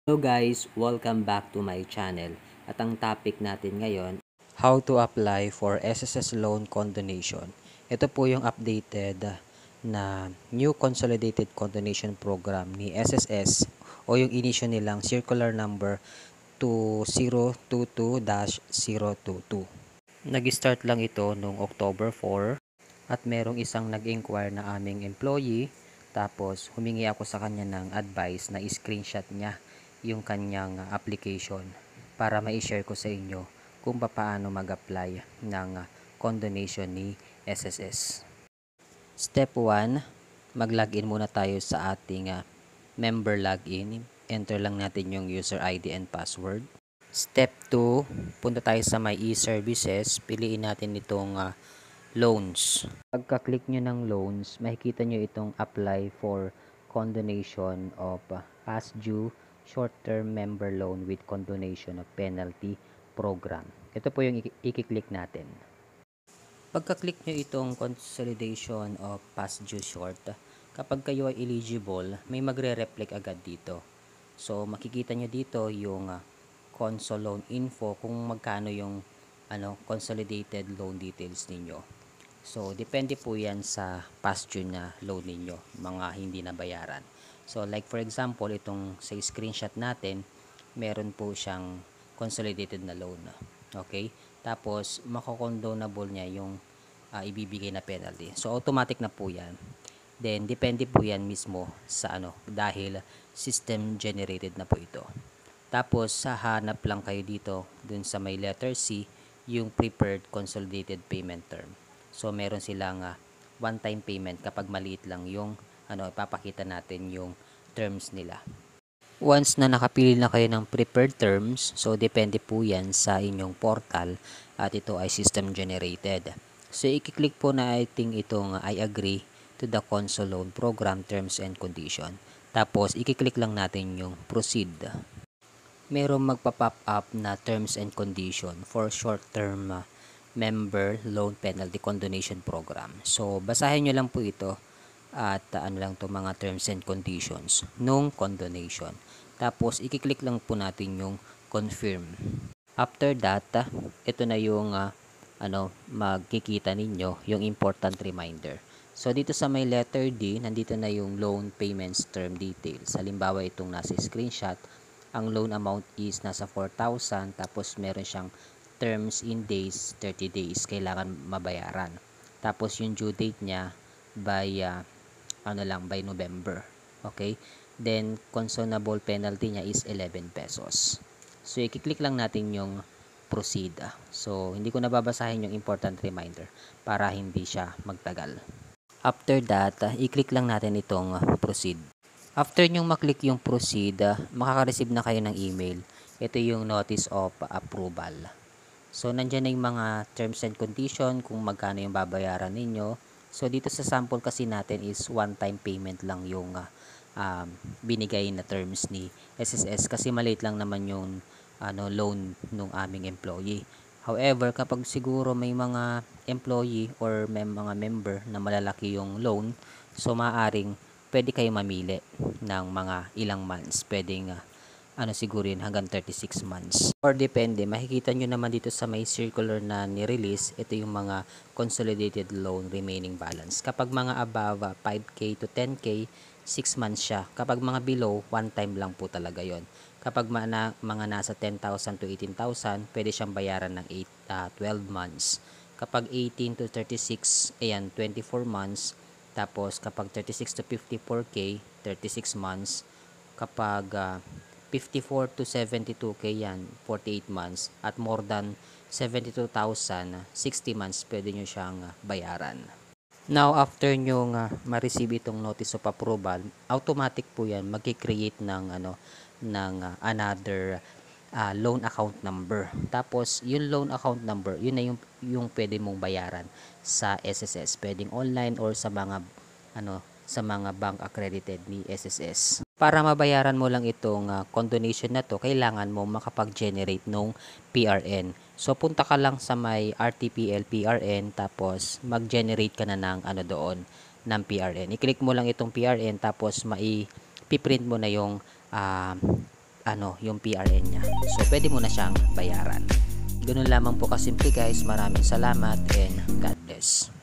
Hello guys, welcome back to my channel. At ang topic natin ngayon, how to apply for SSS loan condonation. Ito po yung updated na new consolidated condonation program ni SSS o yung inisyo nilang circular number 2022-022. Nag-start lang ito noong October 4 at merong isang nag-inquire na aming employee. Tapos humingi ako sa kanya ng advice na i-screenshot niya yung kanyang application para ma-share ko sa inyo kung paano mag-apply ng condonation ni SSS. Step 1, mag-login muna tayo sa ating member login. Enter lang natin yung user ID and password. Step 2, punta tayo sa my e-services. Piliin natin itong loans. Pagka-click nyo ng loans, makikita nyo itong apply for condonation of past due short-term member loan with condonation of penalty program. Ito po yung i-click natin. Pagka-click nyo itong consolidation of past due short, kapag kayo ay eligible, may magre-reflect agad dito. So, makikita nyo dito yung console loan info kung magkano yung consolidated loan details ninyo. So, depende po yan sa past due na loan ninyo, mga hindi nabayaran. So, like for example, itong sa screenshot natin, meron po siyang consolidated na loan. Okay? Tapos, makokondonable niya yung ibibigay na penalty. So, automatic na po yan. Then, depende po yan mismo sa dahil system generated na po ito. Tapos, hahanap lang kayo dito, dun sa may letter C, yung prepared consolidated payment term. So, meron silang one-time payment kapag maliit lang yung ipapakita natin yung terms nila. Once na nakapili na kayo ng prepared terms, so depende po yan sa inyong portal at ito ay system generated. So, i-click po na itong I agree to the console loan program terms and condition. Tapos, i-click lang natin yung proceed. Merong magpa-pop up na terms and condition for short-term member loan penalty condonation program. So, basahin nyo lang po ito at lang to mga terms and conditions nung condonation. Tapos, i-click lang po natin yung confirm. After that, ito na yung magkikita ninyo yung important reminder. So, dito sa may letter D, nandito na yung loan payments term details. Halimbawa, itong nasa screenshot, ang loan amount is nasa 4,000, tapos meron siyang terms in days, 30 days, kailangan mabayaran. Tapos yung due date niya by by November. Okay? Then consonable penalty niya is 11 pesos. So i-click lang natin yung proceed. So hindi ko nababasahin yung important reminder para hindi siya magtagal. After that, i-click lang natin itong proceed. After nyong maklik yung proceed, makaka-receive na kayo ng email. Ito yung notice of approval. So, nandyan na yung mga terms and condition kung magkano yung babayaran ninyo. So, dito sa sample kasi natin is one-time payment lang yung binigay na terms ni SSS kasi maliit lang naman yung loan ng aming employee. However, kapag siguro may mga employee or may mga member na malalaki yung loan, so maaaring pwede kayo mamili ng mga ilang months. Pwedeng siguro yun hanggang 36 months. Or depende, makikita nyo naman dito sa may circular na ni-release, ito yung mga consolidated loan remaining balance. Kapag mga above 5K to 10K, 6 months siya. Kapag mga below, one time lang po talaga yon. Kapag mga nasa 10,000 to 18,000, pwede siyang bayaran ng 12 months. Kapag 18 to 36, ayan, 24 months. Tapos kapag 36 to 54K, 36 months. Kapag 54 to 72K yan, 48 months. At more than 72,000, 60 months, pwede nyo siyang bayaran. Now, after nyo ma-receive itong notice of approval, automatic po yan, mag-create ng another loan account number. Tapos, yung loan account number, yun na yung pwede mong bayaran sa SSS. Pwedeng online or sa mga bank accredited ni SSS. Para mabayaran mo lang itong condonation na to, kailangan mo makapag-generate ng PRN. So, punta ka lang sa may RTPL PRN, tapos mag-generate ka na ng doon, ng PRN. I-click mo lang itong PRN, tapos mai-print mo na yung yung PRN niya. So pwede mo na siyang bayaran. Ganun lamang po kasimple guys. Maraming salamat and God bless.